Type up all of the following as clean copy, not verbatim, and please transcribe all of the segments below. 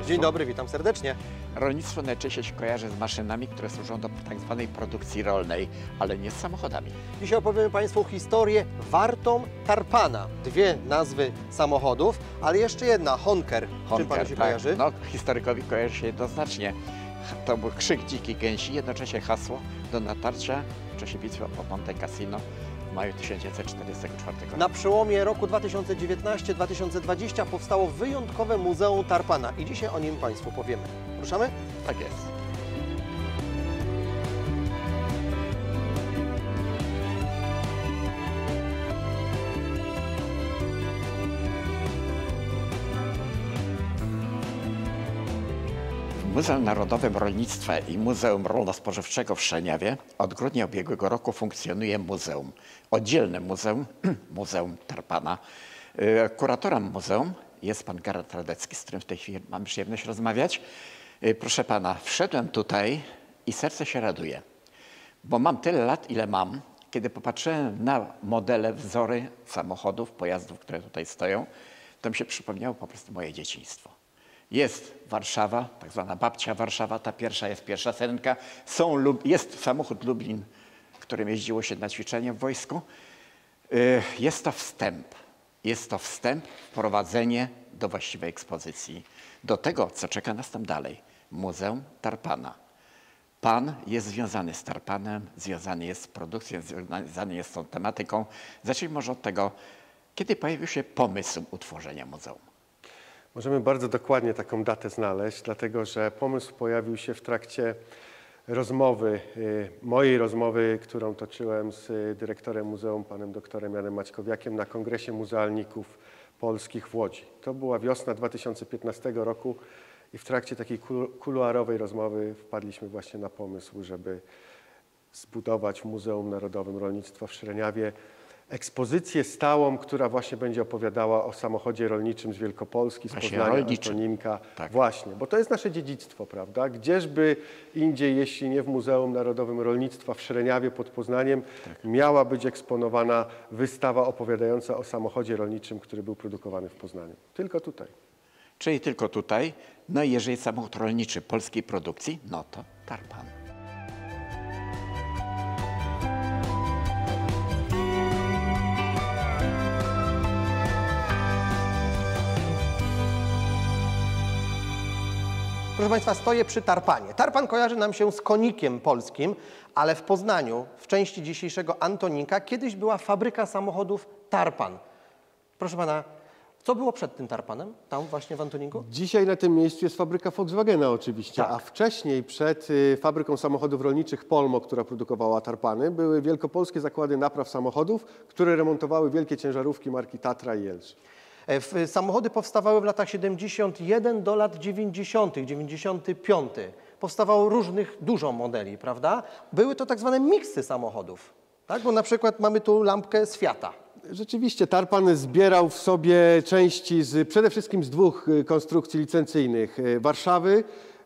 Dzień dobry, witam serdecznie. Rolnictwo najczęściej się kojarzy z maszynami, które służą do tak zwanej produkcji rolnej, ale nie z samochodami. Dzisiaj opowiemy Państwu historię wartą Tarpana. Dwie nazwy samochodów, ale jeszcze jedna, Honker. Czym Panu się kojarzy? No, historykowi kojarzy się jednoznacznie. To był krzyk dzikich gęsi, jednocześnie hasło do natarcia w czasie bitwy o Monte Cassino w maju 1944 roku. Na przełomie roku 2019-2020 powstało wyjątkowe Muzeum Tarpana i dzisiaj o nim Państwu powiemy. Ruszamy? Tak jest. W Muzeum Narodowym Rolnictwa i Muzeum Rolno-Spożywczego w Szczelniawie od grudnia ubiegłego roku funkcjonuje muzeum. Oddzielne muzeum, Muzeum Tarpana. Kuratorem muzeum jest pan Gerard Radecki, z którym w tej chwili mam przyjemność rozmawiać. Proszę pana, wszedłem tutaj i serce się raduje, bo mam tyle lat, ile mam. Kiedy popatrzyłem na modele, wzory samochodów, pojazdów, które tutaj stoją, to mi się przypomniało po prostu moje dzieciństwo. Jest Warszawa, tak zwana babcia Warszawa, ta pierwsza syrenka. Jest samochód Lublin, którym jeździło się na ćwiczenie w wojsku. Jest to wstęp, wprowadzenie do właściwej ekspozycji, do tego, co czeka nas tam dalej. Muzeum Tarpana. Pan jest związany z Tarpanem, związany jest z produkcją, związany jest z tą tematyką. Zacznijmy może od tego, kiedy pojawił się pomysł utworzenia muzeum. Możemy bardzo dokładnie taką datę znaleźć, dlatego że pomysł pojawił się w trakcie rozmowy, mojej rozmowy, którą toczyłem z dyrektorem muzeum, panem doktorem Janem Maćkowiakiem na Kongresie Muzealników Polskich w Łodzi. To była wiosna 2015 roku i w trakcie takiej kuluarowej rozmowy wpadliśmy właśnie na pomysł, żeby zbudować w Muzeum Narodowym Rolnictwa w Szczelniawie ekspozycję stałą, która właśnie będzie opowiadała o samochodzie rolniczym z Wielkopolski, z Poznania, Antoninka. Tak. Właśnie, bo to jest nasze dziedzictwo, prawda? Gdzieżby indziej, jeśli nie w Muzeum Narodowym Rolnictwa w Szczelniawie pod Poznaniem, miała być eksponowana wystawa opowiadająca o samochodzie rolniczym, który był produkowany w Poznaniu. Tylko tutaj. Czyli tylko tutaj. No i jeżeli samochód rolniczy polskiej produkcji, no to Tarpan. Proszę Państwa, stoję przy Tarpanie. Tarpan kojarzy nam się z konikiem polskim, ale w Poznaniu, w części dzisiejszego Antoninka, kiedyś była fabryka samochodów Tarpan. Proszę Pana, co było przed tym Tarpanem, tam właśnie w Antoninku? Dzisiaj na tym miejscu jest fabryka Volkswagena oczywiście, tak. A wcześniej przed fabryką samochodów rolniczych Polmo, która produkowała Tarpany, były wielkopolskie zakłady napraw samochodów, które remontowały wielkie ciężarówki marki Tatra i Jelcz. Samochody powstawały w latach 71 do lat 90., 95. Powstawało różnych, dużo modeli, prawda? Były to tak zwane miksy samochodów, tak? Bo na przykład mamy tu lampkę z Fiata. Rzeczywiście Tarpan zbierał w sobie części przede wszystkim z dwóch konstrukcji licencyjnych, Warszawy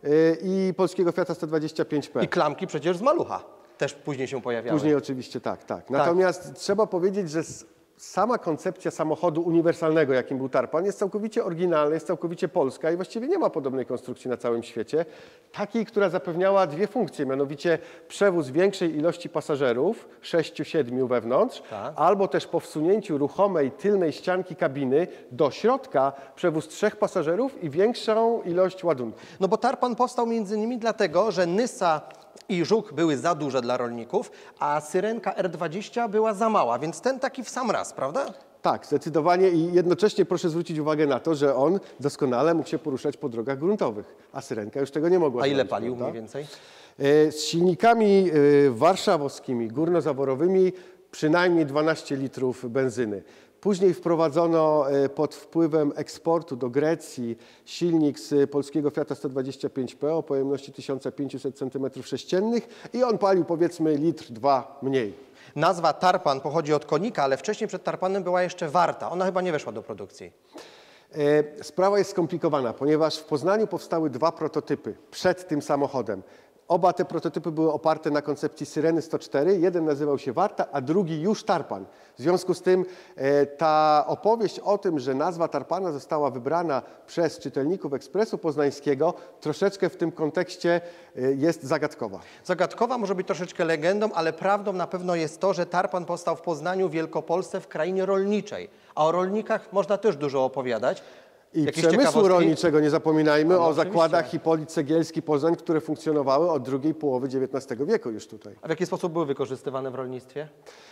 i polskiego Fiata 125P. I klamki przecież z Malucha też później się pojawiały. Później oczywiście tak. Natomiast trzeba powiedzieć, że sama koncepcja samochodu uniwersalnego, jakim był Tarpan, jest całkowicie oryginalna, jest całkowicie polska i właściwie nie ma podobnej konstrukcji na całym świecie. Takiej, która zapewniała dwie funkcje, mianowicie przewóz większej ilości pasażerów, 6-7 wewnątrz, albo też po wsunięciu ruchomej tylnej ścianki kabiny do środka przewóz 3 pasażerów i większą ilość ładunku. No bo Tarpan powstał między innymi dlatego, że Nysa i Żuk były za duże dla rolników, a Syrenka R20 była za mała, więc ten taki w sam raz, prawda? Tak, zdecydowanie i jednocześnie proszę zwrócić uwagę na to, że on doskonale mógł się poruszać po drogach gruntowych, a Syrenka już tego nie mogła zrobić. A ile zrobić, palił prawda? mniej więcej? Z silnikami warszawskimi, górnozaworowymi przynajmniej 12 litrów benzyny. Później wprowadzono pod wpływem eksportu do Grecji silnik z polskiego Fiata 125P o pojemności 1500 cm3 i on palił powiedzmy litr, 2 mniej. Nazwa Tarpan pochodzi od konika, ale wcześniej przed Tarpanem była jeszcze Warta. Ona chyba nie weszła do produkcji. Sprawa jest skomplikowana, ponieważ w Poznaniu powstały 2 prototypy przed tym samochodem. Oba te prototypy były oparte na koncepcji Syreny 104. Jeden nazywał się Warta, a drugi już Tarpan. W związku z tym ta opowieść o tym, że nazwa Tarpana została wybrana przez czytelników Ekspresu Poznańskiego, troszeczkę w tym kontekście jest zagadkowa. Zagadkowa, może być troszeczkę legendą, ale prawdą na pewno jest to, że Tarpan powstał w Poznaniu, Wielkopolsce, w krainie rolniczej. A o rolnikach można też dużo opowiadać. I Jakieś przemysłu ciekawostki? rolniczego nie zapominajmy, No, o oczywiście. zakładach Hipolit Cegielski Poznań, które funkcjonowały od drugiej połowy XIX wieku już tutaj. A w jaki sposób były wykorzystywane w rolnictwie?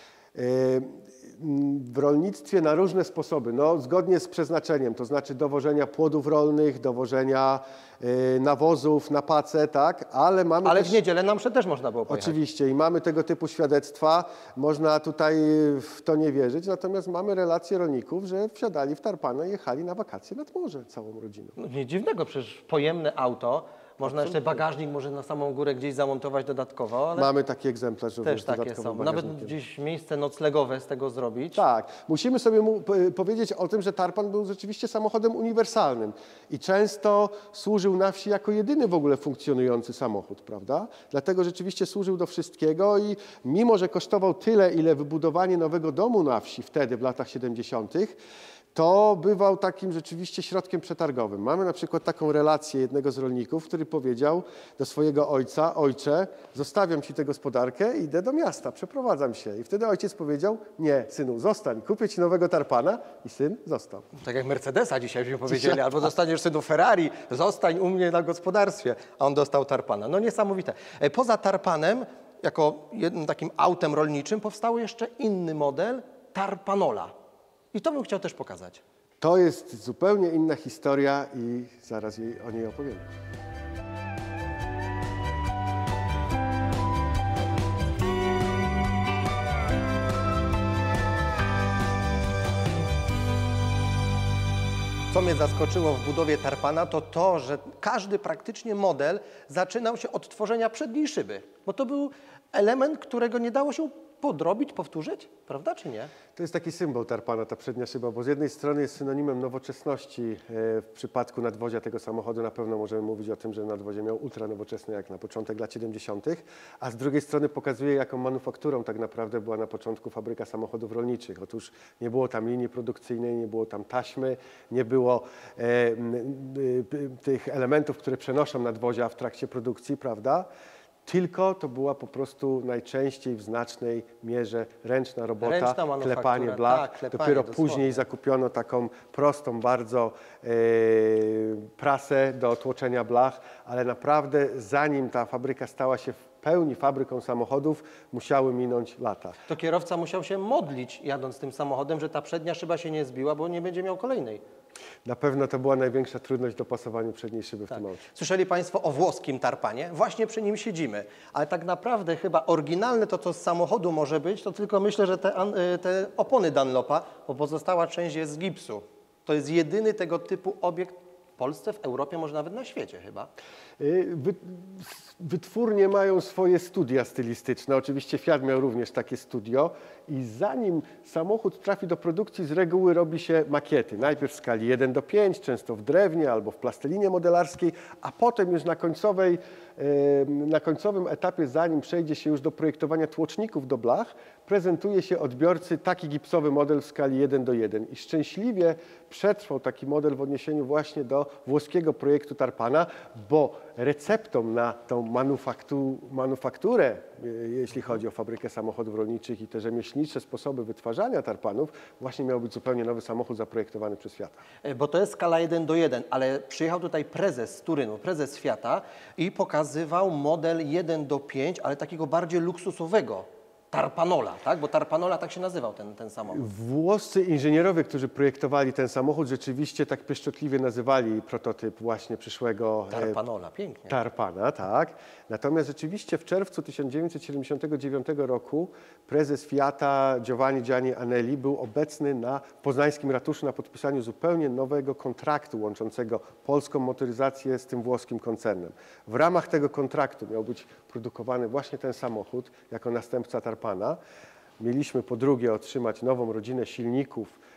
W rolnictwie na różne sposoby, no, zgodnie z przeznaczeniem, to znaczy dowożenia płodów rolnych, dowożenia nawozów na pace, tak, ale mamy Ale też... w niedzielę na mszę też można było pojechać. Oczywiście i mamy tego typu świadectwa, można tutaj w to nie wierzyć, natomiast mamy relacje rolników, że wsiadali w Tarpana i jechali na wakacje nad morze całą rodziną. No, nic dziwnego, przecież pojemne auto, można jeszcze bagażnik może na samą górę gdzieś zamontować dodatkowo, ale Mamy taki egzemplarz również też takie dodatkowo są. Nawet bagażnikiem. gdzieś miejsce noclegowe z tego zrobić. Tak, musimy sobie powiedzieć o tym, że Tarpan był rzeczywiście samochodem uniwersalnym i często służył na wsi jako jedyny w ogóle funkcjonujący samochód, prawda? Dlatego rzeczywiście służył do wszystkiego i mimo, że kosztował tyle, ile wybudowanie nowego domu na wsi wtedy w latach 70., to bywał takim rzeczywiście środkiem przetargowym. Mamy na przykład taką relację jednego z rolników, który powiedział do swojego ojca: ojcze, zostawiam ci tę gospodarkę i idę do miasta, przeprowadzam się. I wtedy ojciec powiedział: nie, synu, zostań, kupię ci nowego Tarpana. I syn został. Tak jak Mercedesa dzisiaj byśmy powiedzieli, albo dostaniesz synu Ferrari, zostań u mnie na gospodarstwie, a on dostał Tarpana. No niesamowite. Poza Tarpanem, jako jednym takim autem rolniczym, powstał jeszcze inny model, Tarpanola. I to bym chciał też pokazać. To jest zupełnie inna historia i zaraz o niej opowiem. Co mnie zaskoczyło w budowie Tarpana, to to, że każdy praktycznie model zaczynał się od tworzenia przedniej szyby. Bo to był element, którego nie dało się podrobić, powtórzyć, prawda czy nie? To jest taki symbol Tarpana, ta przednia szyba, bo z jednej strony jest synonimem nowoczesności. W przypadku nadwozia tego samochodu na pewno możemy mówić o tym, że nadwozie miał ultranowoczesne jak na początek lat 70., a z drugiej strony pokazuje, jaką manufakturą tak naprawdę była na początku fabryka samochodów rolniczych. Otóż nie było tam linii produkcyjnej, nie było tam taśmy, nie było tych elementów, które przenoszą nadwozia w trakcie produkcji, prawda? Tylko to była po prostu najczęściej w znacznej mierze ręczna robota, Ręczna manufaktura, klepanie blach. tak, klepanie, Dopiero dosłownie. później zakupiono taką prostą bardzo prasę do tłoczenia blach, ale naprawdę zanim ta fabryka stała się w pełni fabryką samochodów, musiały minąć lata. To kierowca musiał się modlić, jadąc tym samochodem, że ta przednia szyba się nie zbiła, bo nie będzie miał kolejnej. Na pewno to była największa trudność w dopasowaniu przedniej szyby w tym aucie. Słyszeli Państwo o włoskim Tarpanie? Właśnie przy nim siedzimy. Ale tak naprawdę chyba oryginalne to, co z samochodu może być, to tylko myślę, że te opony Dunlopa, bo pozostała część jest z gipsu. To jest jedyny tego typu obiekt w Polsce, w Europie, może nawet na świecie chyba. Wytwórnie mają swoje studia stylistyczne. Oczywiście Fiat miał również takie studio i zanim samochód trafi do produkcji, z reguły robi się makiety. Najpierw w skali 1:5, często w drewnie albo w plastelinie modelarskiej, a potem już na końcowym etapie, zanim przejdzie się już do projektowania tłoczników do blach, prezentuje się odbiorcy taki gipsowy model w skali 1:1. I szczęśliwie przetrwał taki model w odniesieniu właśnie do włoskiego projektu Tarpana, bo receptą na tą manufakturę, jeśli chodzi o fabrykę samochodów rolniczych i te rzemieślnicze sposoby wytwarzania Tarpanów, właśnie miał być zupełnie nowy samochód zaprojektowany przez Fiata. Bo to jest skala 1:1, ale przyjechał tutaj prezes z Turynu, prezes Fiata i pokazywał model 1:5, ale takiego bardziej luksusowego. Tarpanola, tak? Bo Tarpanola tak się nazywał ten samochód. Włoscy inżynierowie, którzy projektowali ten samochód, rzeczywiście tak pieszczotliwie nazywali prototyp właśnie przyszłego Tarpanola, pięknie. Tarpana, tak. Natomiast rzeczywiście w czerwcu 1979 roku prezes Fiata Giovanni Anelli był obecny na poznańskim ratuszu na podpisaniu zupełnie nowego kontraktu łączącego polską motoryzację z tym włoskim koncernem. W ramach tego kontraktu miał być produkowany właśnie ten samochód jako następca Tarpana. Mieliśmy po drugie otrzymać nową rodzinę silników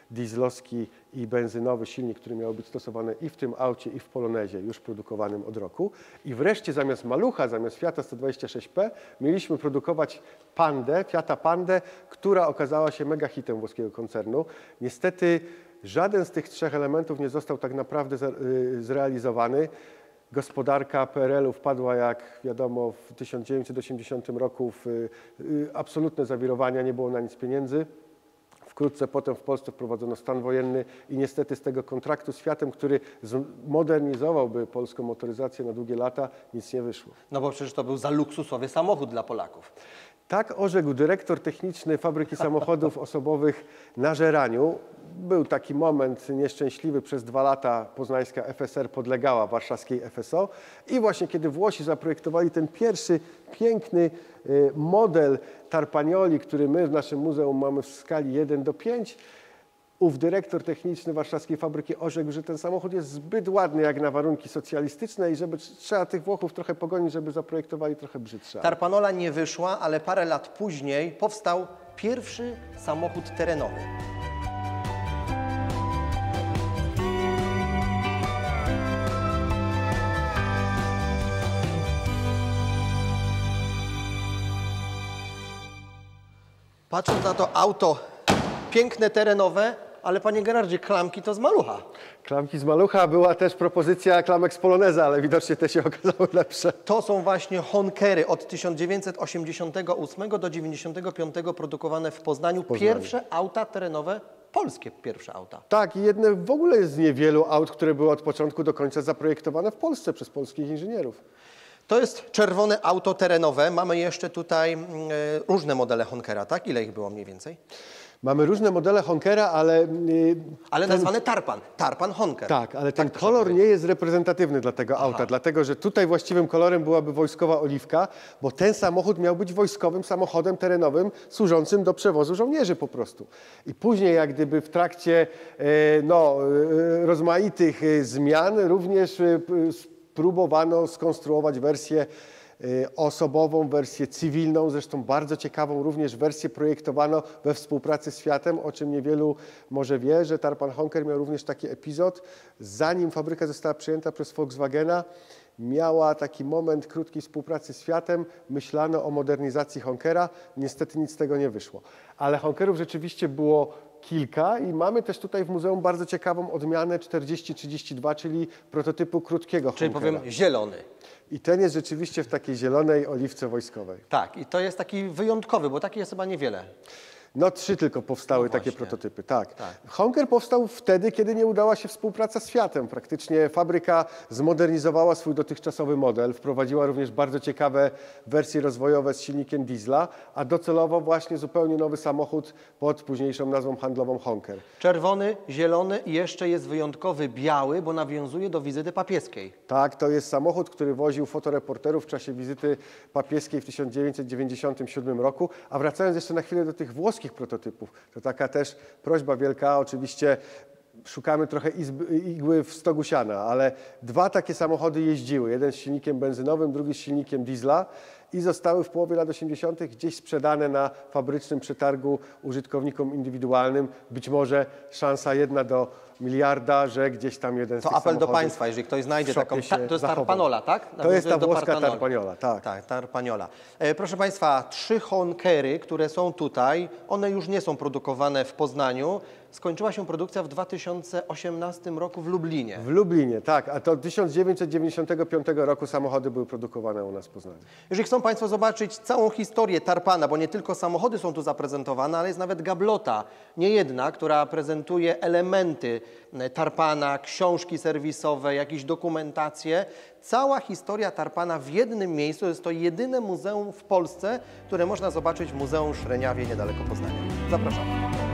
dieslowski i benzynowy silnik, który miał być stosowany i w tym aucie, i w Polonezie, już produkowanym od roku. I wreszcie zamiast Malucha, zamiast Fiata 126P, mieliśmy produkować Pandę, Fiata Pandę, która okazała się mega hitem włoskiego koncernu. Niestety żaden z tych trzech elementów nie został tak naprawdę zrealizowany. Gospodarka PRL-u wpadła, jak wiadomo, w 1980 roku w absolutne zawirowania, nie było na nic pieniędzy. Wkrótce potem w Polsce wprowadzono stan wojenny i niestety z tego kontraktu z Fiatem, który modernizowałby polską motoryzację na długie lata, nic nie wyszło. No bo przecież to był za luksusowy samochód dla Polaków. Tak orzekł dyrektor techniczny fabryki samochodów osobowych na Żeraniu. Był taki moment nieszczęśliwy, przez 2 lata poznańska FSR podlegała warszawskiej FSO i właśnie kiedy Włosi zaprojektowali ten pierwszy piękny model Tarpagnoli, który my w naszym muzeum mamy w skali 1:5, ów dyrektor techniczny warszawskiej fabryki orzekł, że ten samochód jest zbyt ładny jak na warunki socjalistyczne i żeby trzeba tych Włochów trochę pogonić, żeby zaprojektowali trochę brzydsze. Tarpanola nie wyszła, ale parę lat później powstał pierwszy samochód terenowy. Patrząc na to auto, piękne, terenowe, ale panie Gerardzie, klamki to z Malucha. Klamki z Malucha, była też propozycja klamek z Poloneza, ale widocznie te się okazały lepsze. To są właśnie Honkery od 1988 do 1995 produkowane w Poznaniu. Pierwsze auta terenowe, polskie pierwsze auta. Tak, i jedne w ogóle z niewielu aut, które były od początku do końca zaprojektowane w Polsce przez polskich inżynierów. To jest czerwone auto terenowe. Mamy jeszcze tutaj różne modele Honkera, tak? Ile ich było mniej więcej? Mamy różne modele Honkera, ale... Ale nazwane Tarpan. Tarpan Honker. Tak, ale ten kolor nie jest reprezentatywny dla tego auta, dlatego że tutaj właściwym kolorem byłaby wojskowa oliwka, bo ten samochód miał być wojskowym samochodem terenowym służącym do przewozu żołnierzy po prostu. I później jak gdyby w trakcie rozmaitych zmian również próbowano skonstruować wersję osobową, wersję cywilną, zresztą bardzo ciekawą również wersję projektowano we współpracy z Fiatem, o czym niewielu może wie, że Tarpan Honker miał również taki epizod. Zanim fabryka została przejęta przez Volkswagena, miała taki moment krótkiej współpracy z Fiatem, myślano o modernizacji Honkera, niestety nic z tego nie wyszło. Ale Honkerów rzeczywiście było kilka i mamy też tutaj w muzeum bardzo ciekawą odmianę 4032, czyli prototypu krótkiego Czyli Honkera. powiem zielony. I ten jest rzeczywiście w takiej zielonej oliwce wojskowej. Tak, i to jest taki wyjątkowy, bo takich jest chyba niewiele. No 3 tylko powstały takie właśnie. prototypy, tak. Honker powstał wtedy, kiedy nie udała się współpraca z Fiatem. Praktycznie fabryka zmodernizowała swój dotychczasowy model, wprowadziła również bardzo ciekawe wersje rozwojowe z silnikiem diesla, a docelowo właśnie zupełnie nowy samochód pod późniejszą nazwą handlową Honker. Czerwony, zielony i jeszcze jest wyjątkowy biały, bo nawiązuje do wizyty papieskiej. Tak, to jest samochód, który woził fotoreporterów w czasie wizyty papieskiej w 1997 roku. A wracając jeszcze na chwilę do tych włoskich prototypów, to taka też prośba wielka, oczywiście szukamy trochę igły w stogu siana, ale 2 takie samochody jeździły, jeden z silnikiem benzynowym, drugi z silnikiem diesla i zostały w połowie lat 80. gdzieś sprzedane na fabrycznym przetargu użytkownikom indywidualnym. Być może szansa 1 do miliarda, że gdzieś tam jeden z To tych apel do samochodów państwa, jeżeli ktoś znajdzie w szopie taką... się To jest zachował. Tarpanola, tak? To jest ta Nawiązuje do włoska Partanoli. Tarpagnola, tak. Tak, Tarpagnola. Proszę Państwa, 3 Honkery, które są tutaj, one już nie są produkowane w Poznaniu. Skończyła się produkcja w 2018 roku w Lublinie. W Lublinie, tak. A to 1995 roku samochody były produkowane u nas w Poznaniu. Jeżeli chcą Państwo zobaczyć całą historię Tarpana, bo nie tylko samochody są tu zaprezentowane, ale jest nawet gablota, nie jedna, która prezentuje elementy Tarpana, książki serwisowe, jakieś dokumentacje. Cała historia Tarpana w jednym miejscu. Jest to jedyne muzeum w Polsce, które można zobaczyć w Muzeum Szreniawie niedaleko Poznania. Zapraszamy.